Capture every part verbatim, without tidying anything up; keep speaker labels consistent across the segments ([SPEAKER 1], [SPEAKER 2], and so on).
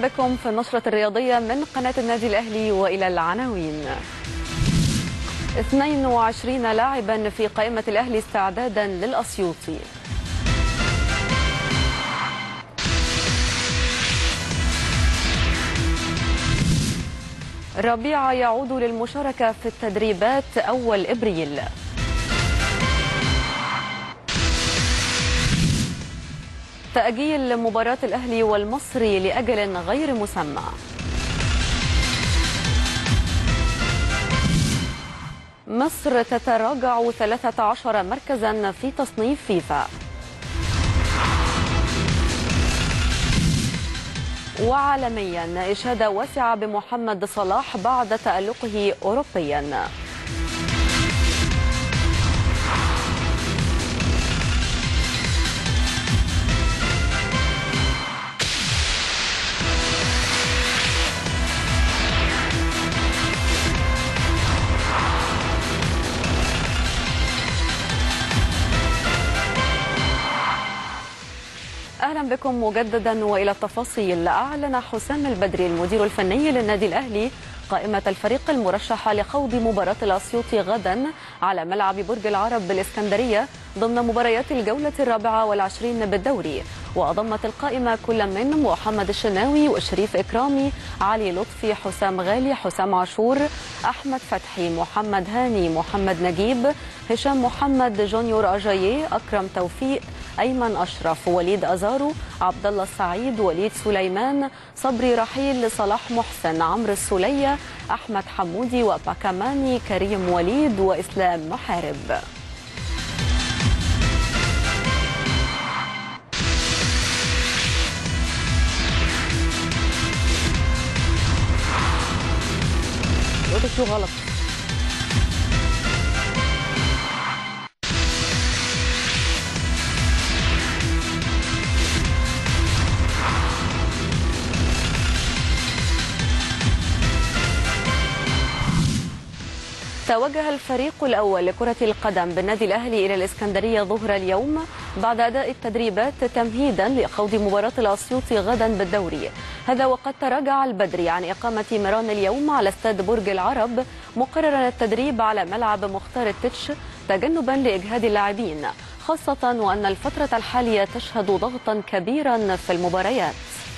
[SPEAKER 1] أهلا بكم في النشرة الرياضية من قناة النادي الأهلي، وإلى العناوين. اثنين وعشرين لاعبا في قائمة الأهلي استعدادا للأسيوطي. ربيعة يعود للمشاركة في التدريبات أول إبريل. تأجيل مباراة الأهلي والمصري لأجل غير مسمى. مصر تتراجع ثلاثة عشر مركزا في تصنيف فيفا. وعالميا إشادة واسعة بمحمد صلاح بعد تألقه أوروبيا. أهلا بكم مجددا وإلى التفاصيل. أعلن حسام البدري المدير الفني للنادي الأهلي قائمة الفريق المرشحة لخوض مباراة الأسيوطي غدا على ملعب برج العرب بالإسكندرية ضمن مباريات الجولة الرابعة والعشرين بالدوري. وأضمت القائمة كل من محمد الشناوي وشريف إكرامي، علي لطفي، حسام غالي، حسام عاشور، أحمد فتحي، محمد هاني، محمد نجيب، هشام محمد، جونيور أجاييه، أكرم توفيق، أيمن أشرف، وليد أزارو، عبد الله السعيد، وليد سليمان، صبري رحيل، صلاح محسن، عمرو السولية، أحمد حمودي، وباكاماني، كريم وليد، وإسلام محارب. شو غلط. توجه الفريق الأول لكرة القدم بالنادي الأهلي إلى الإسكندرية ظهر اليوم بعد أداء التدريبات تمهيدا لخوض مباراة الأسيوطي غدا بالدوري. هذا وقد تراجع البدري عن إقامة ميران اليوم على استاد برج العرب، مقررا التدريب على ملعب مختار التتش تجنبا لإجهاد اللاعبين، خاصة وأن الفترة الحالية تشهد ضغطا كبيرا في المباريات.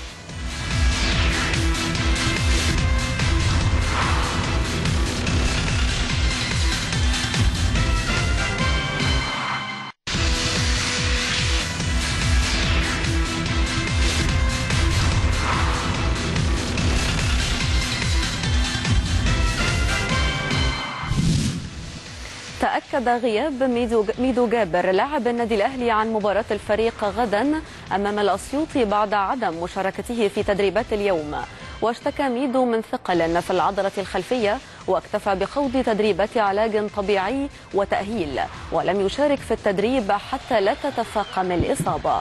[SPEAKER 1] تأكد غياب ميدو جابر لاعب النادي الأهلي عن مباراة الفريق غدا أمام الأسيوطي بعد عدم مشاركته في تدريبات اليوم. واشتكى ميدو من ثقل في العضلة الخلفية، واكتفى بخوض تدريبات علاج طبيعي وتأهيل، ولم يشارك في التدريب حتى لا تتفاقم الإصابة.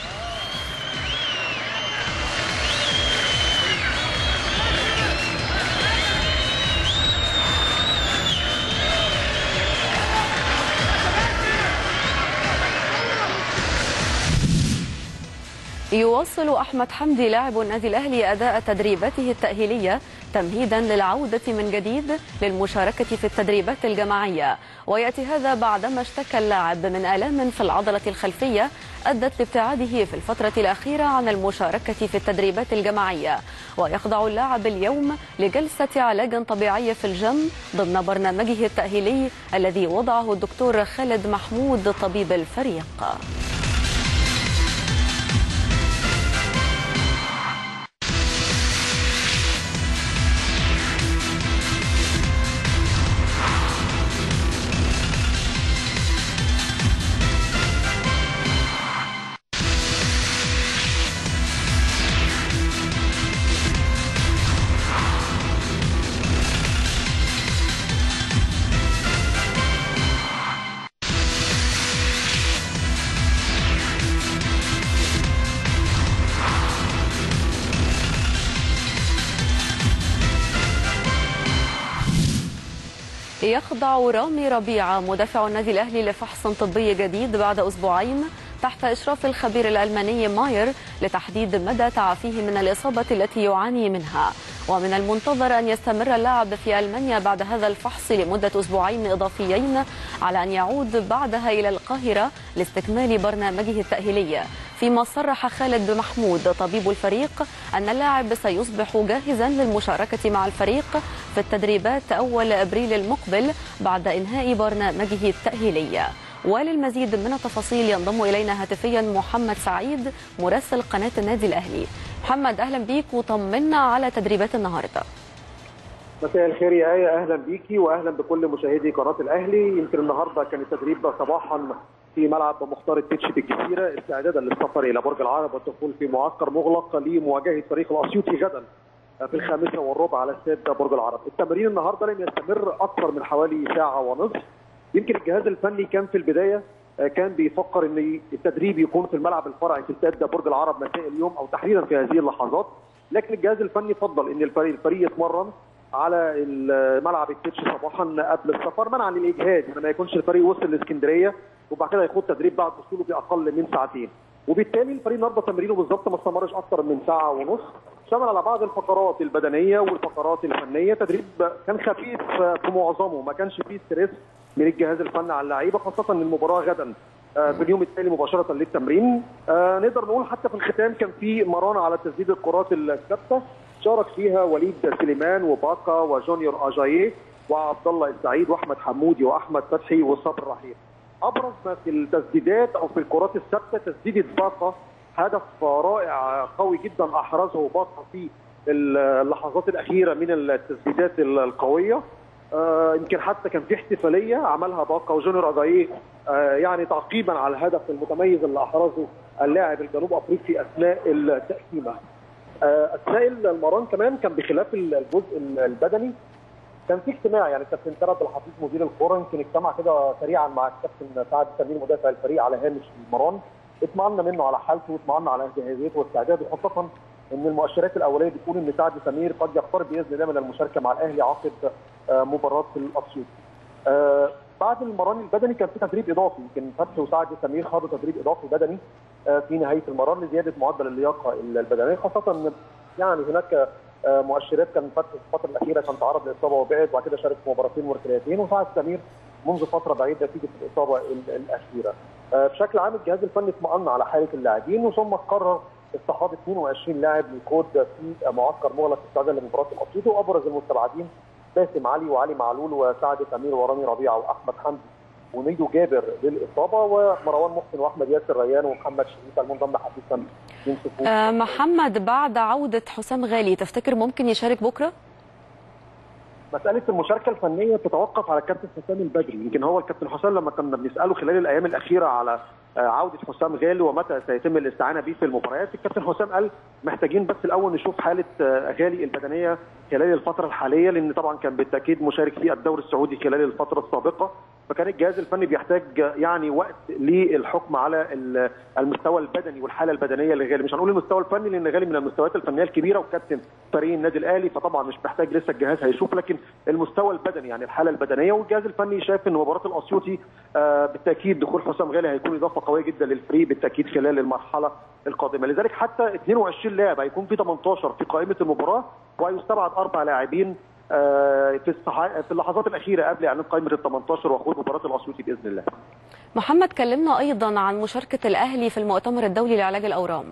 [SPEAKER 1] يواصل أحمد حمدي لاعب النادي الأهلي أداء تدريباته التأهيلية تمهيدا للعودة من جديد للمشاركة في التدريبات الجماعية، ويأتي هذا بعدما اشتكى اللاعب من آلام في العضلة الخلفية أدت لابتعاده في الفترة الأخيرة عن المشاركة في التدريبات الجماعية. ويخضع اللاعب اليوم لجلسة علاج طبيعي في الجيم ضمن برنامجه التأهيلي الذي وضعه الدكتور خالد محمود طبيب الفريق. يخضع رامي ربيعة مدافع النادي الأهلي لفحص طبي جديد بعد أسبوعين تحت إشراف الخبير الألماني ماير لتحديد مدى تعافيه من الإصابة التي يعاني منها. ومن المنتظر أن يستمر اللاعب في ألمانيا بعد هذا الفحص لمدة أسبوعين إضافيين على أن يعود بعدها إلى القاهرة لاستكمال برنامجه التأهيلي. فيما صرح خالد محمود طبيب الفريق أن اللاعب سيصبح جاهزا للمشاركة مع الفريق في التدريبات أول أبريل المقبل بعد إنهاء برنامجه التأهيلي. وللمزيد من التفاصيل ينضم إلينا هاتفيا محمد سعيد مراسل قناة النادي الأهلي. محمد أهلا بيك وطمنا على تدريبات النهاردة.
[SPEAKER 2] مساء الخير يا آية، أهلا بيكي وأهلا بكل مشاهدي قناة الأهلي. يمكن النهاردة كان التدريب صباحا في ملعب مختار التتش بالجزيرة استعدادا للسفر إلى برج العرب والدخول في معسكر مغلق لمواجهة فريق الأسيوطي غدا في الخامسة والربع على استاد برج العرب. التمرين النهاردة لم يستمر أكثر من حوالي ساعة ونصف. يمكن الجهاز الفني كان في البداية كان بيفكر ان التدريب يكون في الملعب الفرعي في استاد برج العرب مساء اليوم او تحديدا في هذه اللحظات، لكن الجهاز الفني فضل ان الفريق الفريق يتمرن على ملعب التتش صباحا قبل السفر منعا للاجهاد، يعني ما يكونش الفريق وصل لاسكندريه وبعد كده يخوض تدريب بعد وصوله باقل من ساعتين. وبالتالي الفريق النهارده تمرينه بالظبط ما استمرش اكثر من ساعه ونص، شمل على بعض الفقرات البدنيه والفقرات الفنيه. تدريب كان خفيف في معظمه، ما كانش فيه ستريس من الجهاز الفني على اللعيبه، خاصه ان المباراه غدا في اليوم التالي مباشره للتمرين. نقدر نقول حتى في الختام كان في مرانه على تسديد الكرات الثابته شارك فيها وليد سليمان وباكا وجونيور اجاييه وعبد الله السعيد واحمد حمودي واحمد فتحي وصبر رحيل. ابرز ما في التسديدات او في الكرات الثابته تسديده باكا، هدف رائع قوي جدا احرزه باكا في اللحظات الاخيره من التسديدات القويه. آه يمكن حتى كان في احتفاليه عملها باكا وجونيور اجاييه آه يعني تعقيبا على الهدف المتميز اللي احرزه اللاعب الجنوب افريقي اثناء التقسيمه. آه اثناء المران كمان كان بخلاف الجزء البدني كان في اجتماع، يعني الكابتن ثروت الحفيظ مدير الكوره يمكن اجتمع كده سريعا مع الكابتن سعد سمير مدافع الفريق على هامش المران، اطمأنا منه على حالته واطمأنا على جاهزيته واستعداده، خاصه ان المؤشرات الاوليه بتقول ان سعد سمير قد يقترب باذن الله من المشاركه مع الاهلي عقب مباراه الاسيوطي. آه بعد المران البدني كان في تدريب اضافي، يمكن فتحي وسعد سمير خدوا تدريب اضافي بدني آه في نهايه المران لزياده معدل اللياقه البدنيه، خاصه ان يعني هناك آه مؤشرات كان فتحي في الفتره الاخيره كان تعرض لاصابه وبعد وبعد كده شارك في مباراتين وركلتين، وسعد سمير منذ فتره بعيده نتيجه الاصابه الاخيره. آه بشكل عام الجهاز الفني اطمأن على حاله اللاعبين وثم قرر استحضار اثنين وعشرين لاعب للكود في معسكر مغلق استعدادا لمباراه الاسيوطي، وابرز المستبعدين باسم علي وعلي معلول وسعد سمير ورامي ربيعه واحمد حمدي وميدو جابر للاصابه، ومروان محسن واحمد ياسر ريان ومحمد شريف المنضم حديثا من صفوف.
[SPEAKER 1] أه محمد، بعد عوده حسام غالي تفتكر ممكن يشارك بكره؟
[SPEAKER 2] مساله المشاركه الفنيه تتوقف على الكابتن حسام البدري، يمكن هو الكابتن حسام لما كنا بنساله خلال الايام الاخيره على عوده حسام غالي ومتى سيتم الاستعانه به في المباريات، الكابتن حسام قال محتاجين بس الاول نشوف حاله غالي البدنيه خلال الفتره الحاليه، لان طبعا كان بالتاكيد مشارك في الدوري السعودي خلال الفتره السابقه، فكان الجهاز الفني بيحتاج يعني وقت للحكم على المستوى البدني والحاله البدنيه لغالي. مش هنقول المستوى الفني لان غالي من المستويات الفنيه الكبيره وكابتن فريق النادي الاهلي، فطبعا مش محتاج لسه الجهاز هيشوف، لكن المستوى البدني يعني الحاله البدنيه، والجهاز الفني شايف ان مباراه الاسيوطي آه بالتاكيد دخول حسام غالي هيكون اضافه قويه جدا للفريق بالتاكيد خلال المرحله القادمه، لذلك حتى اثنين وعشرين لاعب هيكون في ثمانية عشر في قائمه المباراه، وهيستبعد اربع لاعبين آه في في اللحظات الاخيره قبل اعلان قائمه ال ثمانية عشر وخوض مباراه الاسيوطي باذن الله.
[SPEAKER 1] محمد، كلمنا ايضا عن مشاركه الاهلي في المؤتمر الدولي لعلاج الاورام.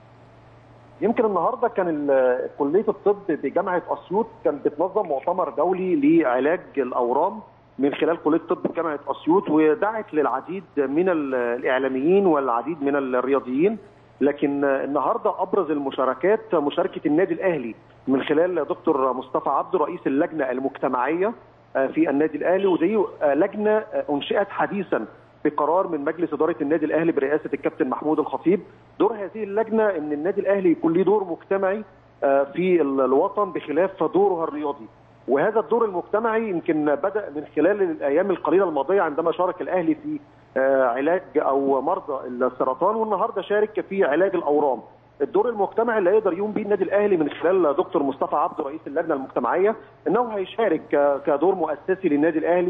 [SPEAKER 2] يمكن النهارده كان كليه الطب بجامعه اسيوط كانت بتنظم مؤتمر دولي لعلاج الاورام من خلال كليه الطب بجامعه اسيوط، ودعت للعديد من الاعلاميين والعديد من الرياضيين، لكن النهارده ابرز المشاركات مشاركه النادي الاهلي من خلال دكتور مصطفى عبده رئيس اللجنه المجتمعيه في النادي الاهلي، ودي لجنه انشئت حديثا بقرار من مجلس اداره النادي الاهلي برئاسه الكابتن محمود الخطيب. دور هذه اللجنه ان النادي الاهلي يكون له دور مجتمعي في الوطن بخلاف دوره الرياضي، وهذا الدور المجتمعي يمكن بدا من خلال الايام القليله الماضيه عندما شارك الاهلي في علاج او مرضى السرطان، والنهارده شارك في علاج الاورام. الدور المجتمعي اللي يقدر يقوم به النادي الاهلي من خلال دكتور مصطفى عبده رئيس اللجنه المجتمعيه انه هيشارك كدور مؤسسي للنادي الاهلي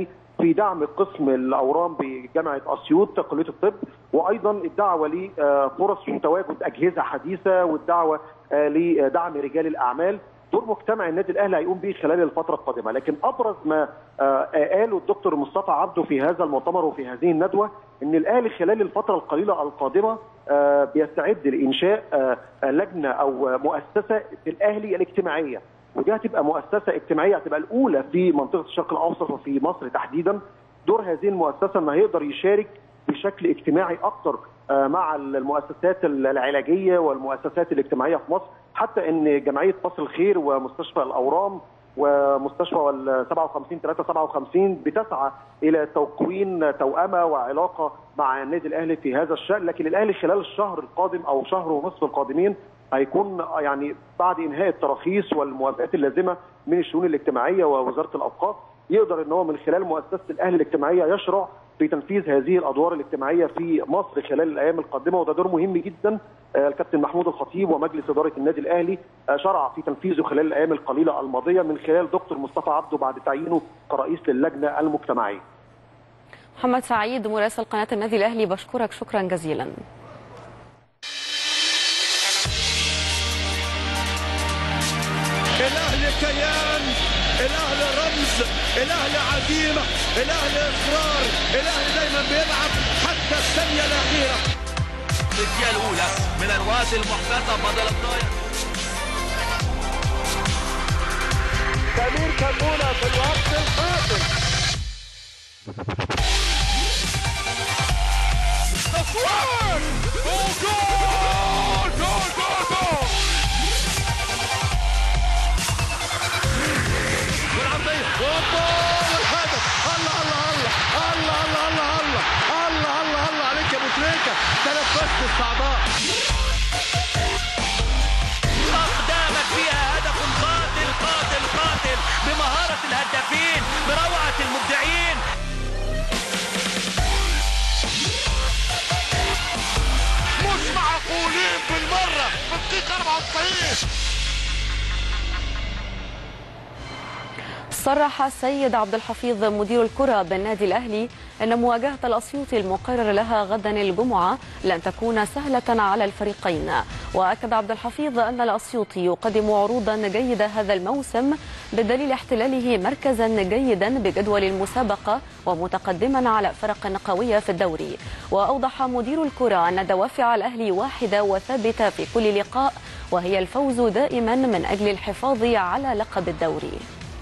[SPEAKER 2] في دعم قسم الاورام بجامعه اسيوط كليه الطب، وايضا الدعوه لفرص وتواجد اجهزه حديثه، والدعوه لدعم رجال الاعمال. دور مجتمع النادي الاهلي هيقوم به خلال الفتره القادمه. لكن ابرز ما قاله الدكتور مصطفى عبده في هذا المؤتمر وفي هذه الندوه ان الاهلي خلال الفتره القليله القادمه بيستعد لانشاء لجنه او مؤسسه في الاهلي الاجتماعيه، ودي هتبقى مؤسسه اجتماعيه هتبقى الاولى في منطقه الشرق الاوسط وفي مصر تحديدا. دور هذه المؤسسه انه هيقدر يشارك بشكل اجتماعي اكثر مع المؤسسات العلاجيه والمؤسسات الاجتماعيه في مصر، حتى ان جمعيه فصل الخير ومستشفى الاورام ومستشفى سبعة وخمسين ثلاثة سبعة وخمسين بتسعى الى تكوين توأمه وعلاقه مع النادي الاهلي في هذا الشأن. لكن الاهلي خلال الشهر القادم او شهر ونصف القادمين هيكون يعني بعد انهاء التراخيص والموافقات اللازمه من الشؤون الاجتماعيه ووزاره الاوقاف، يقدر ان هو من خلال مؤسسه الاهلي الاجتماعيه يشرع في تنفيذ هذه الادوار الاجتماعيه في مصر خلال الايام القادمه، وده دور مهم جدا. الكابتن محمود الخطيب ومجلس اداره النادي الاهلي شرع في تنفيذه خلال الايام القليله الماضيه من خلال دكتور مصطفى عبده بعد تعيينه كرئيس للجنه المجتمعيه.
[SPEAKER 1] محمد سعيد مراسل قناه النادي الاهلي، بشكرك شكرا جزيلا.
[SPEAKER 3] الاهلي كيان، الاهلي رمز، الاهلي عزيمه، الاهلي اصرار، الاهلي دايما بيلعب حتى الثانيه الاخيره.
[SPEAKER 4] الدقيقه الاولى من الوقت المحتسب بدل الضايع.
[SPEAKER 3] سمير كمونه في الوقت القاتل. تصوير جول جول جول جول جول. والعرضيه والهدف. الله الله الله الله الله الله الله الله الله الله عليك يا ابو تريكه، تنفست الصعداء.
[SPEAKER 4] اقدامك فيها هدف قاتل قاتل قاتل بمهاره الهدافين بروعه المبدعين.
[SPEAKER 3] مش معقولين بالمره في الدقيقه أربعة وتسعين.
[SPEAKER 1] صرح السيد عبد الحفيظ مدير الكرة بالنادي الأهلي أن مواجهة الأسيوطي المقرر لها غدا الجمعة لن تكون سهلة على الفريقين. وأكد عبد الحفيظ أن الأسيوطي يقدم عروضا جيدة هذا الموسم بدليل احتلاله مركزا جيدا بجدول المسابقة ومتقدما على فرق قوية في الدوري. وأوضح مدير الكرة أن دوافع الأهلي واحدة وثابتة في كل لقاء، وهي الفوز دائما من أجل الحفاظ على لقب الدوري.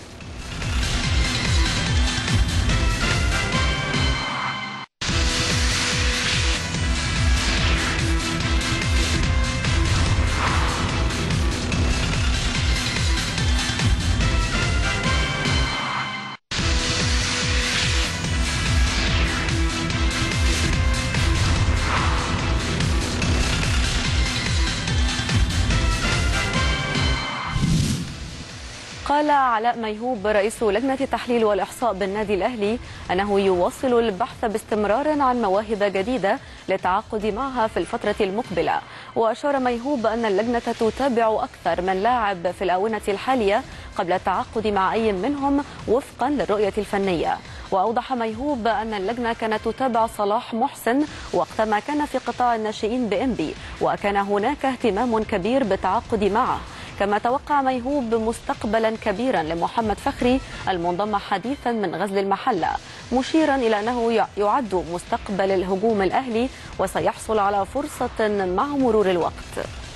[SPEAKER 1] قال علاء ميهوب رئيس لجنة التحليل والإحصاء بالنادي الأهلي أنه يواصل البحث باستمرار عن مواهب جديدة للتعاقد معها في الفترة المقبلة. وأشار ميهوب أن اللجنة تتابع أكثر من لاعب في الآونة الحالية قبل التعاقد مع أي منهم وفقا للرؤية الفنية. وأوضح ميهوب أن اللجنة كانت تتابع صلاح محسن وقتما كان في قطاع الناشئين بإنبي، وكان هناك اهتمام كبير بالتعاقد معه. كما توقع ميهوب مستقبلا كبيرا لمحمد فخري المنضم حديثا من غزل المحلة، مشيرا إلى أنه يعد مستقبل الهجوم الأهلي وسيحصل على فرصة مع مرور الوقت.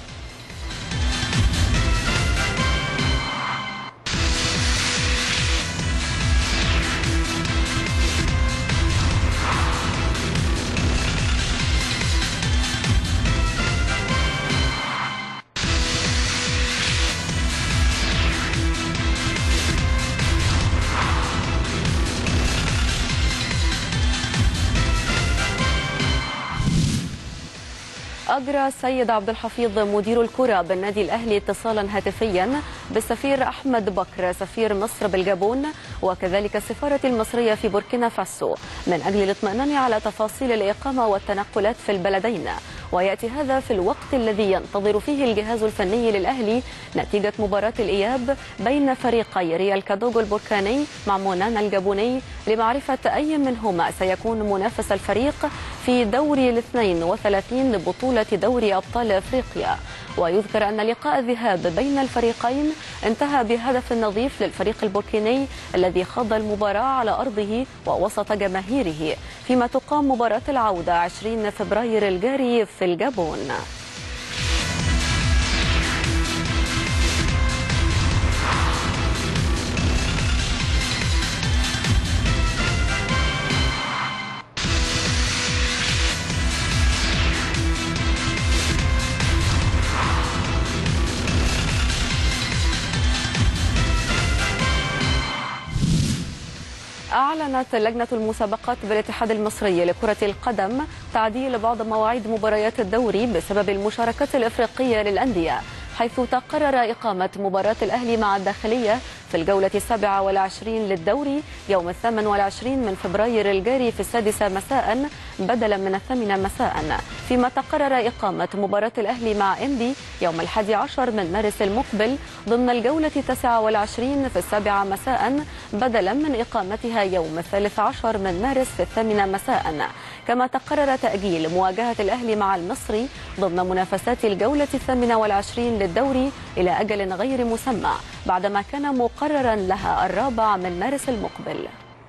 [SPEAKER 1] أجرى السيد عبد الحفيظ مدير الكرة بالنادي الأهلي اتصالا هاتفيا بالسفير أحمد بكر سفير مصر بالجابون وكذلك السفارة المصرية في بوركينا فاسو من أجل الاطمئنان على تفاصيل الإقامة والتنقلات في البلدين. ويأتي هذا في الوقت الذي ينتظر فيه الجهاز الفني للأهلي نتيجة مباراة الإياب بين فريقي ريال كادوغو البركاني مع مونانا الجابوني لمعرفة أي منهما سيكون منافس الفريق في دوري الاثنين وثلاثين لبطولة دوري أبطال أفريقيا. ويذكر أن لقاء الذهاب بين الفريقين انتهى بهدف نظيف للفريق البوركيني الذي خاض المباراة على أرضه ووسط جماهيره، فيما تقام مباراة العودة عشرين فبراير الجاري في الجابون. أعلنت لجنة المسابقات بالاتحاد المصري لكرة القدم تعديل بعض مواعيد مباريات الدوري بسبب المشاركات الإفريقية للأندية، حيث تقرر إقامة مباراة الأهلي مع الداخلية في الجولة السابعة والعشرين للدوري يوم الثامن والعشرين من فبراير الجاري في السادسة مساء بدلا من الثامنة مساء، فيما تقرر إقامة مباراة الأهلي مع إنبي يوم الحادي عشر من مارس المقبل ضمن الجولة التاسعة والعشرين في السابعة مساء بدلا من إقامتها يوم الثالث عشر من مارس في الثامنة مساء. كما تقرر تأجيل مواجهة الأهلي مع المصري ضمن منافسات الجولة الثامنة والعشرين للدوري إلى أجل غير مسمى بعدما كان مقررا لها الرابع من مارس المقبل.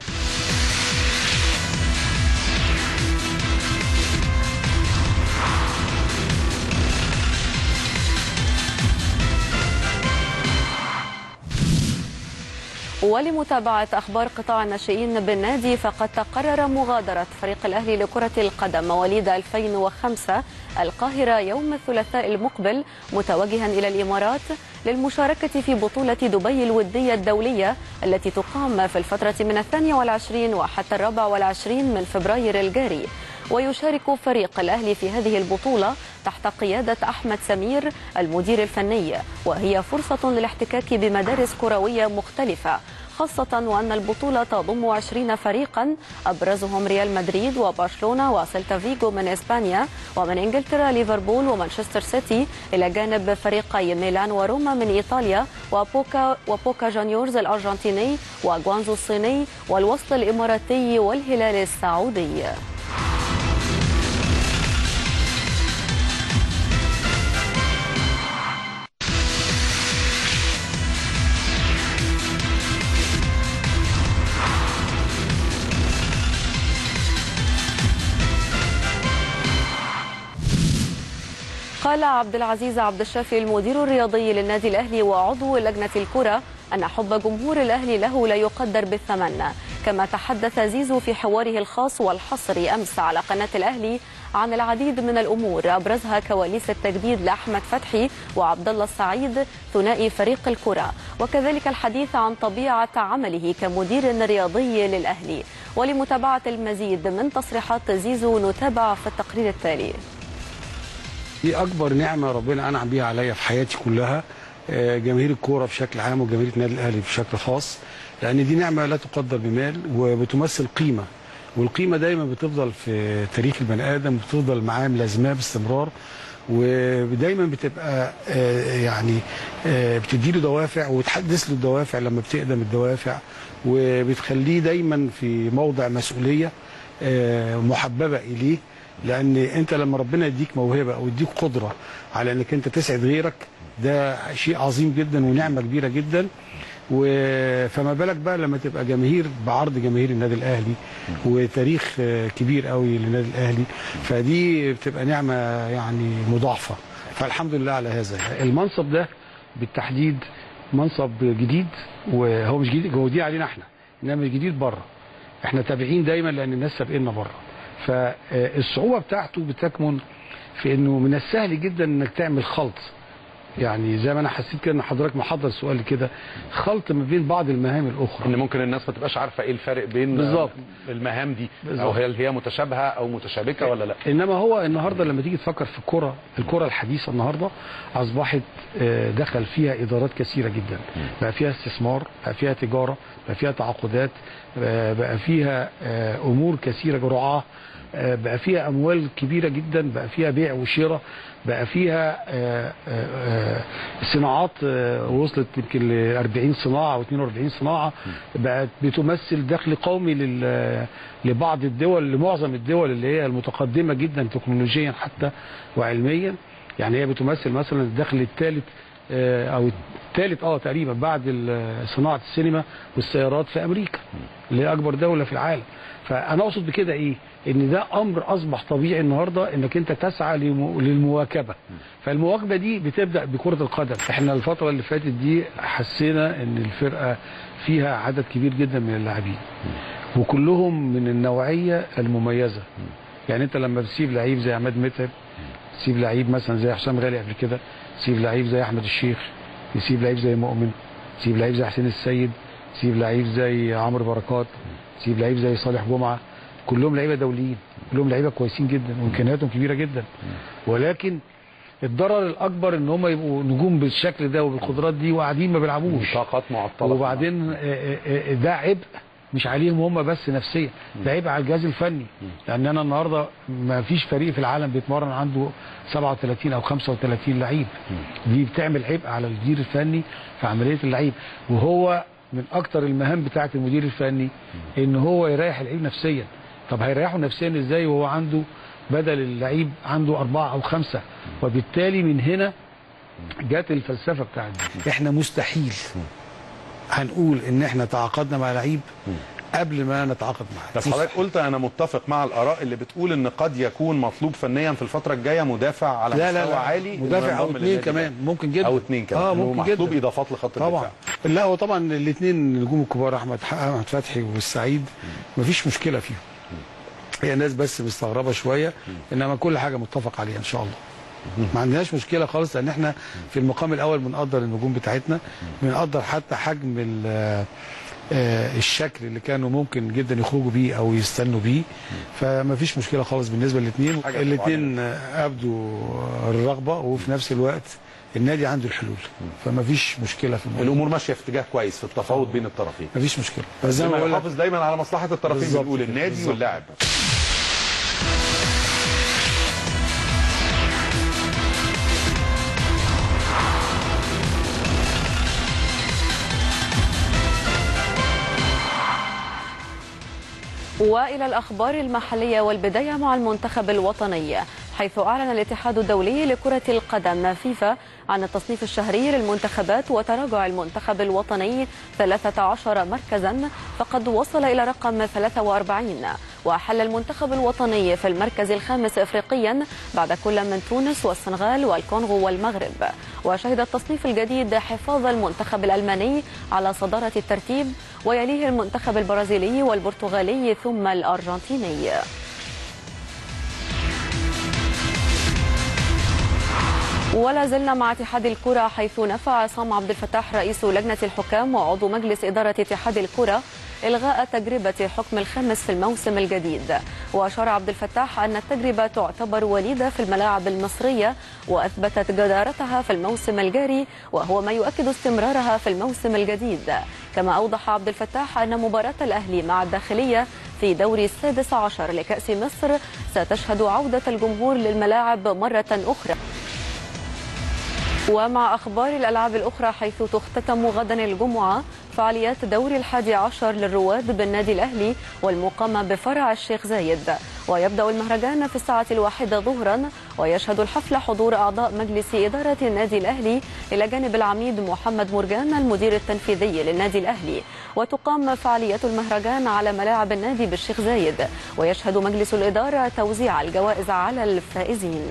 [SPEAKER 1] ولمتابعة أخبار قطاع الناشئين بالنادي، فقد تقرر مغادرة فريق الأهلي لكرة القدم مواليد ألفين وخمسة القاهرة يوم الثلاثاء المقبل متوجها إلى الإمارات للمشاركة في بطولة دبي الودية الدولية التي تقام في الفترة من الثاني والعشرين وحتى الرابع والعشرين من فبراير الجاري. ويشارك فريق الأهلي في هذه البطولة تحت قيادة أحمد سمير المدير الفني، وهي فرصة للاحتكاك بمدارس كروية مختلفة، خاصة وأن البطولة تضم عشرين فريقا أبرزهم ريال مدريد وبرشلونة وسيلتا فيغو من إسبانيا، ومن إنجلترا ليفربول ومانشستر سيتي، إلى جانب فريقي ميلان وروما من إيطاليا وبوكا, وبوكا جونيورز الأرجنتيني وغوانزو الصيني والوصل الإماراتي والهلال السعودي. قال عبد العزيز عبد الشافي المدير الرياضي للنادي الأهلي وعضو لجنة الكرة أن حب جمهور الأهلي له لا يقدر بالثمن. كما تحدث زيزو في حواره الخاص والحصري أمس على قناة الأهلي عن العديد من الأمور أبرزها كواليس التجديد لأحمد فتحي وعبد الله السعيد ثنائي فريق الكرة، وكذلك الحديث عن طبيعة عمله كمدير رياضي للأهلي. ولمتابعة المزيد من تصريحات زيزو نتابع في التقرير التالي.
[SPEAKER 5] دي أكبر نعمة ربنا أنعم بيها عليا في حياتي كلها، جماهير الكورة بشكل عام وجماهير النادي الأهلي بشكل خاص، لأن دي نعمة لا تقدر بمال وبتمثل قيمة، والقيمة دايما بتفضل في تاريخ البني آدم، بتفضل معاه ملازماه باستمرار، ودايما بتبقى يعني بتديله دوافع وتحدث له الدوافع لما بتقدم الدوافع، وبتخليه دايما في موضع مسؤولية محببة إليه، لأن أنت لما ربنا يديك موهبة أو يديك قدرة على أنك أنت تسعد غيرك، ده شيء عظيم جدا ونعمة كبيرة جدا. فما بالك بقى لما تبقى جماهير بعرض جماهير النادي الأهلي وتاريخ كبير قوي للنادي الأهلي، فدي بتبقى نعمة يعني مضاعفة. فالحمد لله على هذا. المنصب ده بالتحديد منصب جديد، وهو مش جديد، هو جديد علينا احنا، انما جديد بره، احنا تابعين دايما لأن الناس سابقنا بره. فالصعوبة بتاعته بتكمن في انه من السهل جدا انك تعمل خلط، يعني زي ما انا حسيت كده ان حضرتك محضر سؤال كده، خلط ما بين بعض المهام الاخرى،
[SPEAKER 6] ان ممكن الناس ما تبقاش عارفه ايه الفرق بين بالظبط المهام دي بالزبط. او هل هي متشابهه او متشابكه ولا لا.
[SPEAKER 5] انما هو النهارده لما تيجي تفكر في الكره، الكره الحديثه النهارده اصبحت دخل فيها ادارات كثيره جدا، بقى فيها استثمار، بقى فيها تجاره، بقى فيها تعاقدات، بقى فيها امور كثيره، رعاه، بقى فيها اموال كبيره جدا، بقى فيها بيع وشراء، بقى فيها صناعات وصلت يمكن ل أربعين صناعه او اثنين وأربعين صناعه، بقت بتمثل دخل قومي لبعض الدول، لمعظم الدول اللي هي المتقدمه جدا تكنولوجيا حتى وعلميا. يعني هي بتمثل مثلا الدخل الثالث او الثالث اه تقريبا بعد صناعه السينما والسيارات في امريكا اللي هي اكبر دوله في العالم. فانا اقصد بكده ايه؟ ان ده امر اصبح طبيعي النهارده انك انت تسعى للمواكبه. فالمواكبه دي بتبدا بكره القدم. احنا الفتره اللي فاتت دي حسينا ان الفرقه فيها عدد كبير جدا من اللاعبين وكلهم من النوعيه المميزه. يعني انت لما بتسيب لعيب زي عماد متعب، تسيب لعيب مثلا زي حسام غالي قبل كده، تسيب لعيب زي احمد الشيخ، تسيب لعيب زي مؤمن، تسيب لعيب زي حسين السيد، تسيب لعيب زي عمرو بركات، تسيب لعيب زي صالح جمعه، كلهم لعيبه دوليين، كلهم لعيبه كويسين جدا وامكانياتهم كبيره جدا. ولكن الضرر الاكبر ان هم يبقوا نجوم بالشكل ده وبالقدرات دي وقاعدين ما بيلعبوش،
[SPEAKER 6] طاقات معطله،
[SPEAKER 5] وبعدين ده عبء مش عليهم هم بس نفسيا، ده عبء على الجهاز الفني. لان انا النهارده ما فيش فريق في العالم بيتمرن عنده سبعة وثلاثين او خمسة وثلاثين لعيب، دي بتعمل عبء على المدير الفني في عمليه اللعيب. وهو من اكتر المهام بتاعه المدير الفني ان هو يريح اللعيب نفسيا. طب هيريحه نفسيا ازاي وهو عنده بدل اللعيب عنده أربعة أو خمسة؟ وبالتالي من هنا جت الفلسفة بتاعتنا. احنا مستحيل هنقول ان احنا تعاقدنا مع لعيب قبل ما نتعاقد معاه.
[SPEAKER 6] بس حضرتك قلت انا متفق مع الاراء اللي بتقول ان قد يكون مطلوب فنيا في الفتره الجايه مدافع على
[SPEAKER 5] لا
[SPEAKER 6] مستوى
[SPEAKER 5] لا لا
[SPEAKER 6] عالي،
[SPEAKER 5] مدافع او اثنين كمان ممكن جدا،
[SPEAKER 6] او اثنين كمان
[SPEAKER 5] اه ممكن
[SPEAKER 6] مطلوب
[SPEAKER 5] جدا
[SPEAKER 6] اضافات لخط
[SPEAKER 5] طبعا
[SPEAKER 6] الدفاع.
[SPEAKER 5] لا هو طبعا الاثنين النجوم الكبار احمد احمد فتحي والسعيد مفيش مشكله فيهم. هي الناس بس مستغربه شويه، انما كل حاجه متفق عليها ان شاء الله. ما عندناش مشكله خالص، لان احنا في المقام الاول بنقدر النجوم بتاعتنا، بنقدر حتى حجم الشكل اللي كانوا ممكن جدا يخرجوا بيه او يستنوا بيه. فما فيش مشكله خالص بالنسبه للاثنين. الاثنين ابدوا الرغبه وفي نفس الوقت النادي عنده الحلول، فما فيش مشكله في الموضوع.
[SPEAKER 6] الامور ماشيه في اتجاه كويس في التفاوض بين الطرفين،
[SPEAKER 5] ما فيش مشكله.
[SPEAKER 6] بس زي ما بقول دايما على مصلحه الطرفين، بنقول النادي واللاعب.
[SPEAKER 1] وإلى الأخبار المحلية، والبداية مع المنتخب الوطني، حيث أعلن الاتحاد الدولي لكرة القدم فيفا عن التصنيف الشهري للمنتخبات، وتراجع المنتخب الوطني ثلاثة عشر مركزا فقد وصل إلى رقم ثلاثة وأربعين، وحل المنتخب الوطني في المركز الخامس إفريقيا بعد كل من تونس والسنغال والكونغو والمغرب. وشهد التصنيف الجديد حفاظ المنتخب الألماني على صدارة الترتيب، ويليه المنتخب البرازيلي والبرتغالي ثم الأرجنتيني. ولا زلنا مع اتحاد الكرة، حيث نفى عصام عبد الفتاح رئيس لجنة الحكام وعضو مجلس إدارة اتحاد الكرة إلغاء تجربة حكم الخامس في الموسم الجديد. وأشار عبد الفتاح أن التجربة تعتبر وليدة في الملاعب المصرية، وأثبتت جدارتها في الموسم الجاري، وهو ما يؤكد استمرارها في الموسم الجديد. كما أوضح عبد الفتاح أن مباراة الأهلي مع الداخلية في دوري السادس عشر لكأس مصر ستشهد عودة الجمهور للملاعب مرة أخرى. ومع أخبار الألعاب الأخرى، حيث تختتم غدا الجمعة فعاليات دوري الحادي عشر للرواد بالنادي الأهلي والمقامة بفرع الشيخ زايد، ويبدأ المهرجان في الساعة الواحدة ظهرا، ويشهد الحفل حضور أعضاء مجلس إدارة النادي الأهلي إلى جانب العميد محمد مرجان المدير التنفيذي للنادي الأهلي. وتقام فعاليات المهرجان على ملاعب النادي بالشيخ زايد، ويشهد مجلس الإدارة توزيع الجوائز على الفائزين.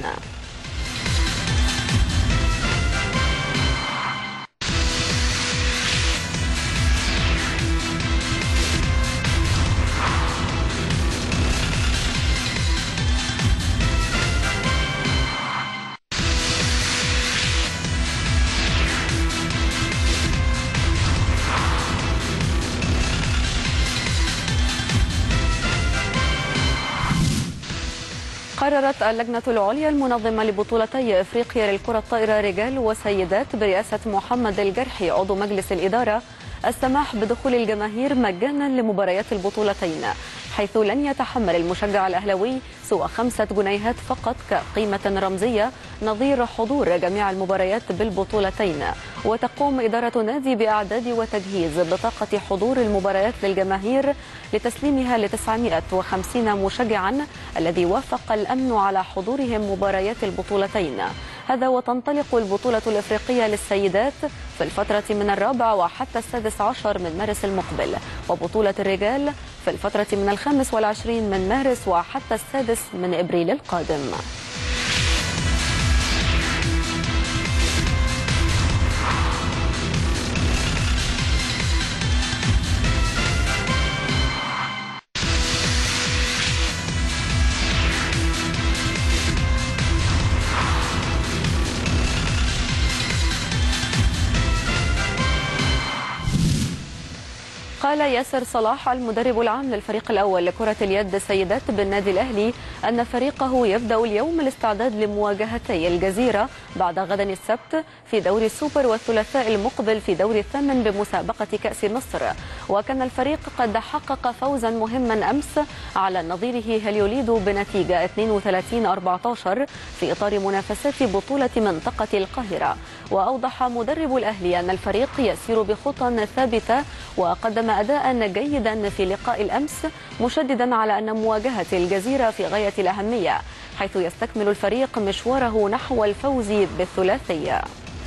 [SPEAKER 1] قررت اللجنة العليا المنظمة لبطولتي افريقيا للكرة الطائرة رجال وسيدات برئاسة محمد الجرحي عضو مجلس الإدارة السماح بدخول الجماهير مجانا لمباريات البطولتين، حيث لن يتحمل المشجع الأهلاوي سوى خمسة جنيهات فقط كقيمة رمزية نظير حضور جميع المباريات بالبطولتين. وتقوم إدارة النادي بإعداد وتجهيز بطاقة حضور المباريات للجماهير لتسليمها ل تسعمائة وخمسين مشجعا الذي وافق الأمن على حضورهم مباريات البطولتين. هذا وتنطلق البطولة الإفريقية للسيدات في الفترة من الرابع وحتى السادس عشر من مارس المقبل، وبطولة الرجال في الفترة من الخامس والعشرين من مارس وحتى السادس من إبريل القادم. قال ياسر صلاح المدرب العام للفريق الأول لكرة اليد سيدات بالنادي الأهلي أن فريقه يبدأ اليوم الاستعداد لمواجهتي الجزيرة بعد غد السبت في دوري السوبر، والثلاثاء المقبل في دوري الثامن بمسابقة كأس مصر. وكان الفريق قد حقق فوزا مهما أمس على نظيره هليوليدو بنتيجة اثنين وثلاثين أربعة عشر في إطار منافسات بطولة منطقة القاهرة. وأوضح مدرب الأهلي أن الفريق يسير بخطى ثابتة وقدم أداء جيدا في لقاء الأمس، مشددا على أن مواجهة الجزيرة في غاية الأهمية، حيث يستكمل الفريق مشواره نحو الفوز بالثلاثية.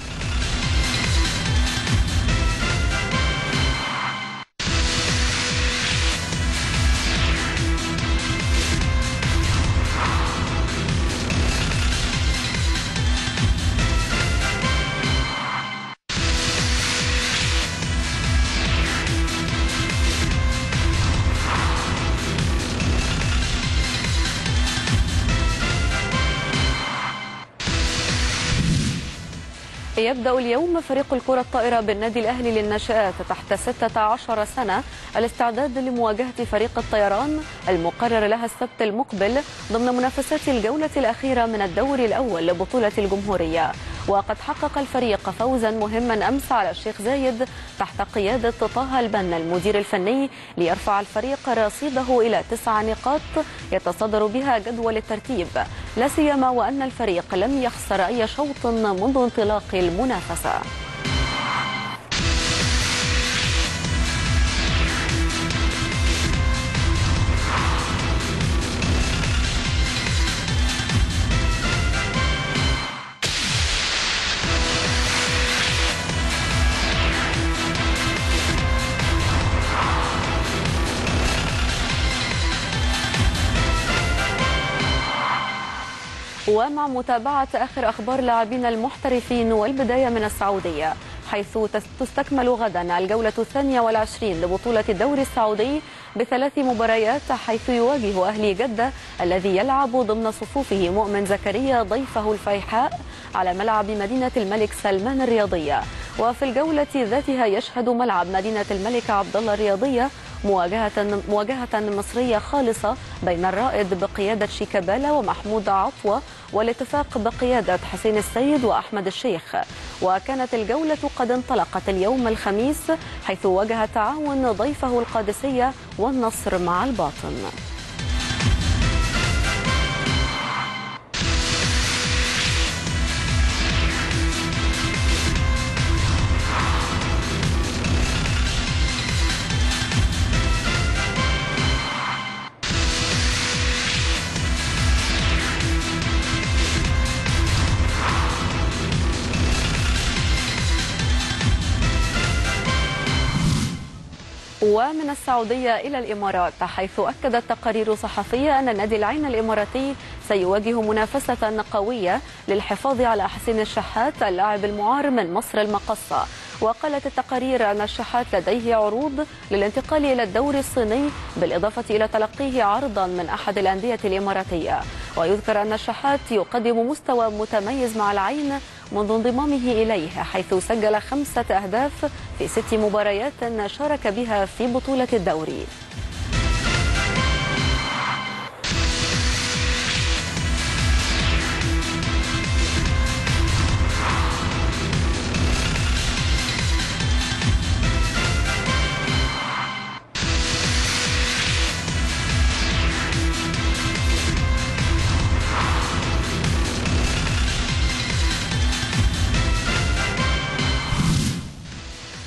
[SPEAKER 1] يبدأ اليوم فريق الكرة الطائرة بالنادي الأهلي للناشئات تحت ستة عشر سنة الاستعداد لمواجهة فريق الطيران المقرر لها السبت المقبل ضمن منافسات الجولة الأخيرة من الدوري الأول لبطولة الجمهورية. وقد حقق الفريق فوزا مهما أمس على الشيخ زايد تحت قيادة طه البنا المدير الفني ليرفع الفريق رصيده إلى تسع نقاط يتصدر بها جدول الترتيب، لا سيما وأن الفريق لم يخسر أي شوط منذ انطلاق المنافسة. ومع متابعة آخر أخبار لاعبين المحترفين والبداية من السعودية، حيث تستكمل غدا الجولة الثانية والعشرين لبطولة الدوري السعودي بثلاث مباريات، حيث يواجه أهلي جدة الذي يلعب ضمن صفوفه مؤمن زكريا ضيفه الفيحاء على ملعب مدينة الملك سلمان الرياضية. وفي الجولة ذاتها يشهد ملعب مدينة الملك عبدالله الرياضية مواجهة مواجهة مصرية خالصة بين الرائد بقيادة شيكابالا ومحمود عطوة، والاتفاق بقيادة حسين السيد وأحمد الشيخ. وكانت الجولة قد انطلقت اليوم الخميس، حيث واجه التعاون ضيفه القادسية والنصر مع الباطن. ومن السعودية إلى الإمارات، حيث أكدت تقارير صحفية أن نادي العين الإماراتي سيواجه منافسة قوية للحفاظ على حسين الشحات اللاعب المعار من مصر المقصة. وقالت التقارير أن الشحات لديه عروض للانتقال إلى الدوري الصيني، بالإضافة إلى تلقيه عرضا من أحد الأندية الإماراتية. ويذكر أن الشحات يقدم مستوى متميز مع العين منذ انضمامه إليه، حيث سجل خمسة أهداف في ست مباريات شارك بها في بطولة الدوري.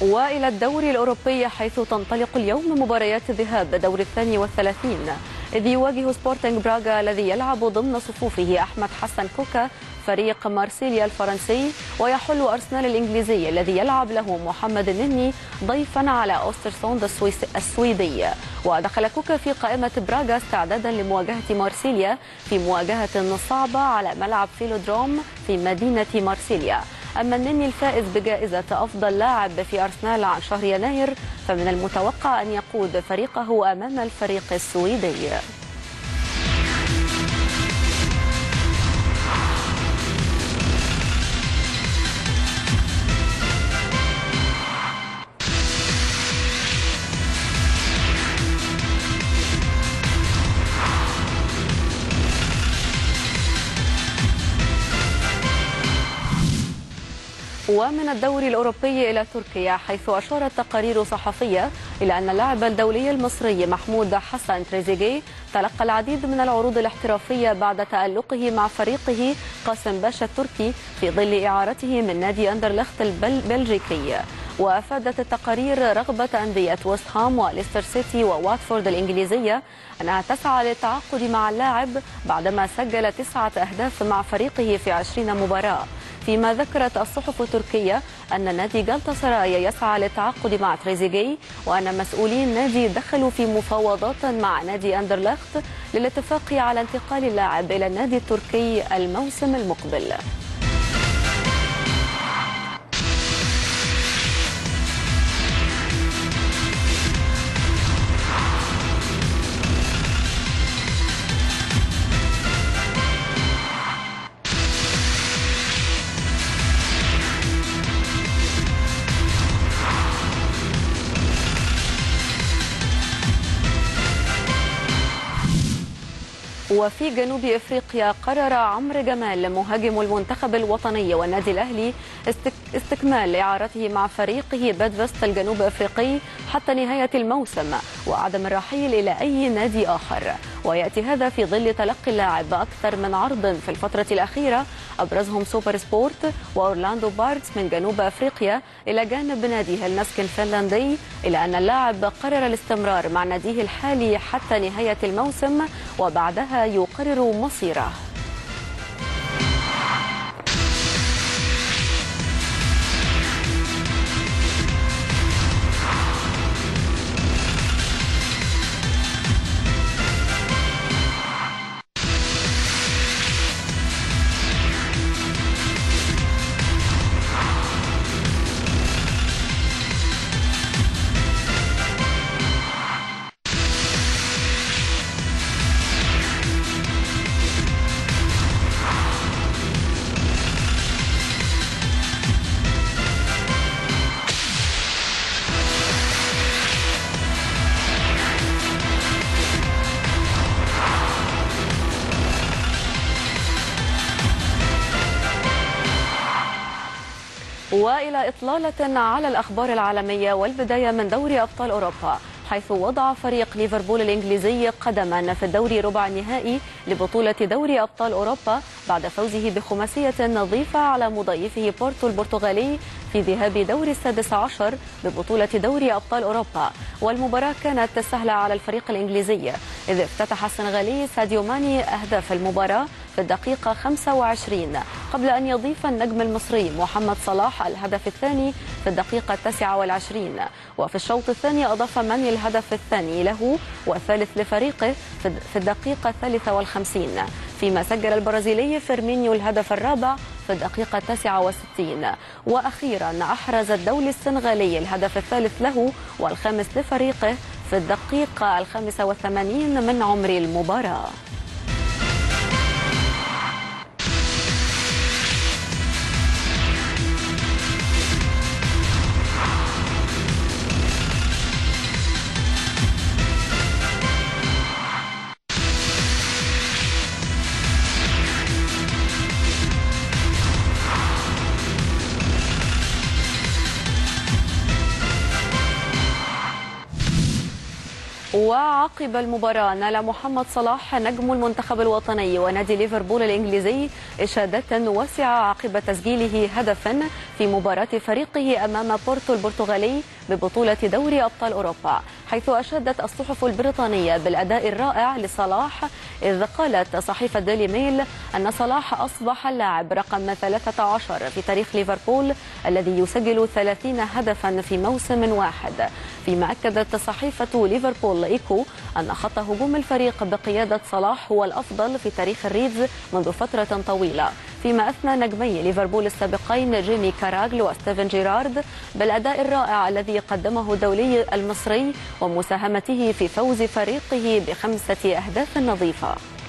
[SPEAKER 1] وإلى الدوري الأوروبي، حيث تنطلق اليوم مباريات الذهاب دور الثاني والثلاثين، إذ يواجه سبورتنج براغا الذي يلعب ضمن صفوفه أحمد حسن كوكا فريق مارسيليا الفرنسي، ويحل أرسنال الإنجليزي الذي يلعب له محمد النني ضيفا على أوسترسوند السويدي. ودخل كوكا في قائمة براغا استعدادا لمواجهة مارسيليا في مواجهة صعبة على ملعب فيلودروم في مدينة مارسيليا. أما النني الفائز بجائزة أفضل لاعب في أرسنال عن شهر يناير، فمن المتوقع أن يقود فريقه أمام الفريق السويدي. ومن الدوري الأوروبي إلى تركيا، حيث أشارت تقارير صحفية إلى أن اللاعب الدولي المصري محمود حسن تريزيجيه تلقى العديد من العروض الاحترافية بعد تألقه مع فريقه قاسم باشا التركي في ظل إعارته من نادي أندرلخت البلجيكي. وأفادت التقارير رغبة أندية ويست هام وليستر سيتي وواتفورد الإنجليزية أنها تسعى للتعاقد مع اللاعب بعدما سجل تسعة أهداف مع فريقه في عشرين مباراة. فيما ذكرت الصحف التركية أن نادي جالتاسراي يسعى للتعاقد مع تريزيجيه، وأن مسؤولي النادي دخلوا في مفاوضات مع نادي أندرلخت للاتفاق على انتقال اللاعب إلى النادي التركي الموسم المقبل. وفي جنوب افريقيا، قرر عمرو جمال مهاجم المنتخب الوطني والنادي الاهلي استكمال اعارته مع فريقه بادفست الجنوب افريقي حتى نهايه الموسم، وعدم الرحيل الى اي نادي اخر. وياتي هذا في ظل تلقي اللاعب اكثر من عرض في الفتره الاخيره، ابرزهم سوبر سبورت واورلاندو بايرتس من جنوب افريقيا، الى جانب نادي هلنسكي الفنلندي، الا ان اللاعب قرر الاستمرار مع ناديه الحالي حتى نهايه الموسم، وبعدها يقرر مصيره. وإلى إطلالة على الأخبار العالمية، والبداية من دوري أبطال أوروبا، حيث وضع فريق ليفربول الإنجليزي قدما في الدوري ربع النهائي لبطولة دوري أبطال أوروبا بعد فوزه بخماسية نظيفة على مضيفه بورتو البرتغالي في ذهاب دوري السادس عشر ببطولة دوري أبطال أوروبا. والمباراة كانت سهلة على الفريق الإنجليزي، إذ افتتح السنغالي ساديو ماني أهداف المباراة في الدقيقة خمسة وعشرين، قبل أن يضيف النجم المصري محمد صلاح الهدف الثاني في الدقيقة التاسعة والعشرين. وفي الشوط الثاني أضاف ماني الهدف الثاني له والثالث لفريقه في الدقيقة الثالثة والخمسين، فيما سجل البرازيلي فيرمينيو الهدف الرابع في الدقيقة التاسعة والستين. وأخيرا أحرز الدولي السنغالي الهدف الثالث له والخامس لفريقه في الدقيقة الخامسة والثمانين من عمر المباراة. وعقب المباراة نال محمد صلاح نجم المنتخب الوطني ونادي ليفربول الإنجليزي إشادة واسعة عقب تسجيله هدفا في مباراة فريقه أمام بورتو البرتغالي ببطولة دوري أبطال أوروبا، حيث أشادت الصحف البريطانية بالأداء الرائع لصلاح، إذ قالت صحيفة ديلي ميل أن صلاح أصبح اللاعب رقم ثلاثة عشر في تاريخ ليفربول الذي يسجل ثلاثين هدفا في موسم واحد، فيما أكدت صحيفة ليفربول إيكو أن خط هجوم الفريق بقيادة صلاح هو الأفضل في تاريخ الريدز منذ فترة طويلة، فيما أثنى نجمي ليفربول السابقين جيمي كاراغل وستيفن جيرارد بالأداء الرائع الذي قدمه الدولي المصري ومساهمته في فوز فريقه بخمسة أهداف نظيفة.